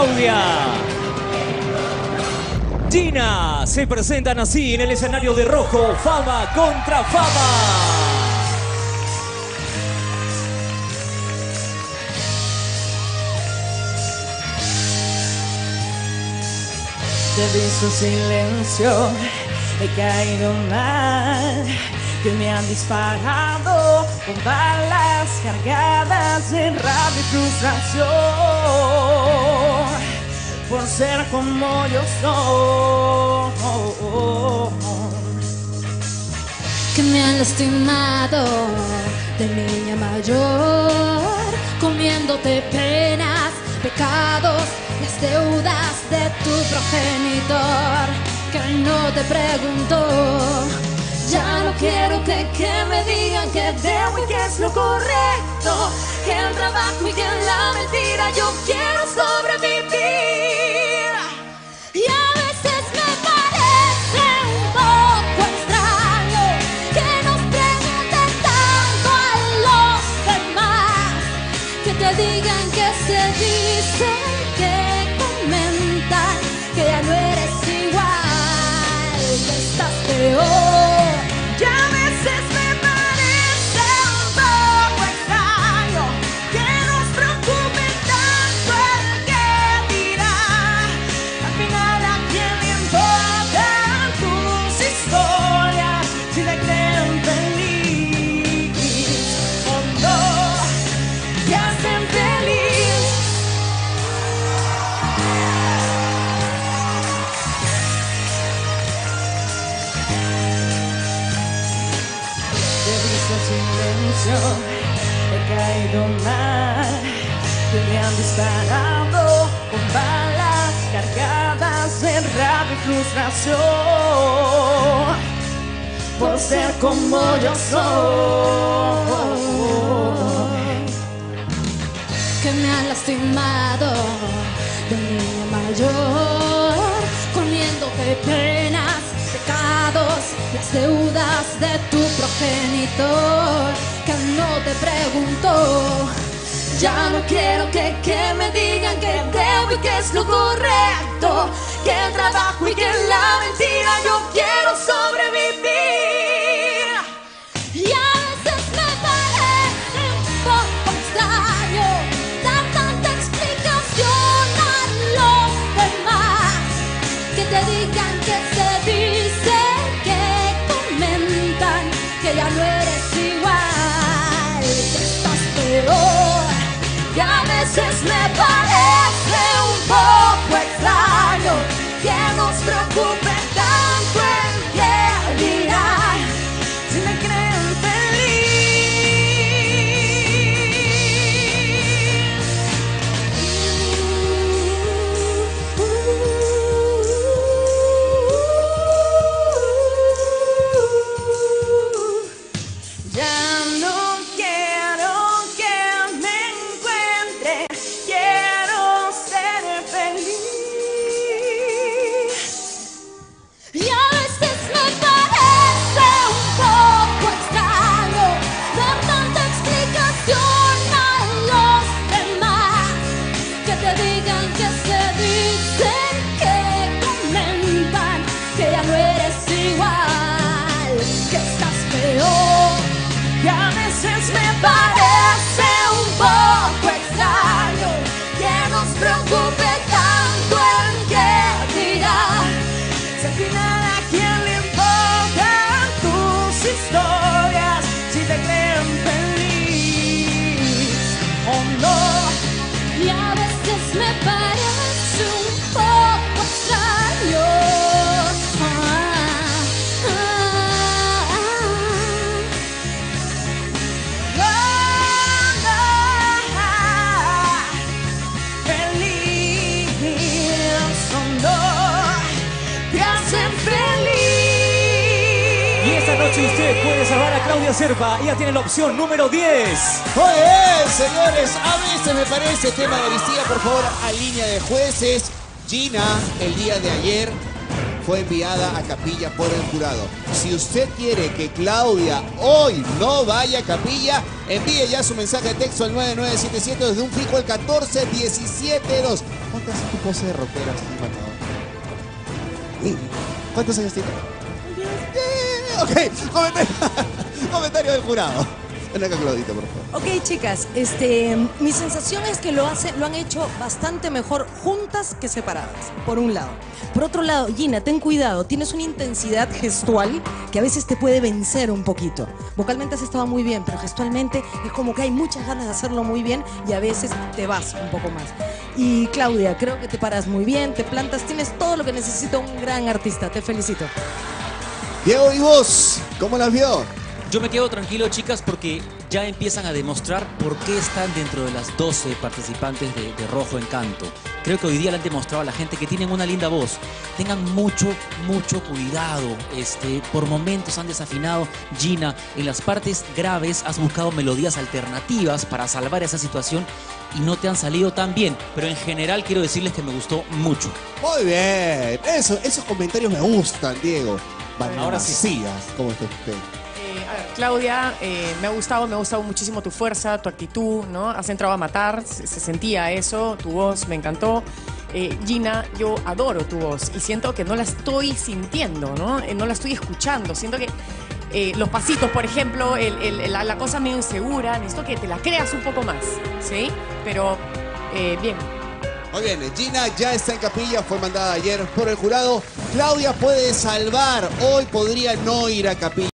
Claudia. Gina se presentan así en el escenario de rojo, Fama contra Fama. Te he visto silencio, he caído mal, que me han disparado con balas cargadas de rabia y frustración, por ser como yo soy. Que me han lastimado de niña mayor, comiéndote penas, pecados, las deudas de tu progenitor, que no te preguntó. Ya no quiero que me digan que debo y que es lo correcto, que el trabajo y que la mentira, yo quiero sobrevivir. Y a veces me parece un poco extraño que nos pregunten tanto a los demás, que te digan, que se dicen, que comentan, que ya no eres igual, que estás peor. Y a veces me parece un poco extraño que nos preocupe tanto el que dirá. Al final, ¿a quién le importan tus historias si te creen feliz o no te hacen feliz? Te he visto silencio, he caído mal, que me han disparado con balas cargadas de rabia y frustración, por ser como yo soy. Que me han lastimado de niña mayor, comiéndote penas, pecados, las deudas de tu progenitor, que no te preguntó. Ya no quiero que me digan que debo y que es lo correcto, que el trabajo y que la mentira, yo quiero sobrevivir. Y a veces me parece un poco extraño dar tanta explicación a los demás, que te digan, que se dicen, que comentan, que ya no eres igual, que estás peor. Y a veces me parece un poco extraño que nos preocupe tanto el que dirá, si me creen feliz. Ya no quiero que me encuentre, quiero ser feliz. Y a veces me parece un poco extraño dar tanta explicación a los demás, que te digan, que se dicen, que comentan, que ya no eres igual, que estás peor. Y a veces me parece un poco extraño que nos preocupe tanto el que dirá, si al final, ¿a quién le importan tus historias si te creen feliz o no? Y a veces me parece un poco extraño Feliz o no te hacen feliz. Y esta noche usted puede salvar a Claudia Serpa. Ella tiene la opción número 10. Oye, señores, a veces me parece tema de Aristía, por favor, a línea de jueces. Gina, el día de ayer, fue enviada a capilla por el jurado. Si usted quiere que Claudia hoy no vaya a capilla, envíe ya su mensaje de texto al 9977 desde un fijo al 14172. ¿Cuánto hace tu pose de rockera, ¿Cuántos años tiene? Ok, comentario del jurado. Ven acá, Claudita, por favor. Ok, chicas, mi sensación es que lo han hecho bastante mejor juntas que separadas, por un lado. Por otro lado, Gina, ten cuidado, tienes una intensidad gestual que a veces te puede vencer un poquito. Vocalmente has estado muy bien, pero gestualmente es como que hay muchas ganas de hacerlo muy bien y a veces te vas un poco más. Y Claudia, creo que te paras muy bien, te plantas, tienes todo lo que necesita un gran artista, te felicito. Diego, ¿y vos? ¿Cómo las vio? Yo me quedo tranquilo, chicas, porque ya empiezan a demostrar por qué están dentro de las 12 participantes de Rojo Encanto. Creo que hoy día le han demostrado a la gente que tienen una linda voz. Tengan mucho cuidado. Por momentos han desafinado. Gina, en las partes graves has buscado melodías alternativas para salvar esa situación y no te han salido tan bien. Pero en general quiero decirles que me gustó mucho. Muy bien. Esos comentarios me gustan, Diego. Ahora sí. ¿Cómo está usted? A ver, Claudia, me ha gustado muchísimo tu fuerza, tu actitud, ¿no? Has entrado a matar, se sentía eso, tu voz me encantó. Gina, yo adoro tu voz y siento que no la estoy sintiendo, ¿no? No la estoy escuchando. Siento que los pasitos, por ejemplo, la cosa medio insegura, necesito que te la creas un poco más, ¿sí? Pero, bien. Muy bien, Gina ya está en capilla, fue mandada ayer por el jurado. Claudia puede salvar, hoy podría no ir a capilla.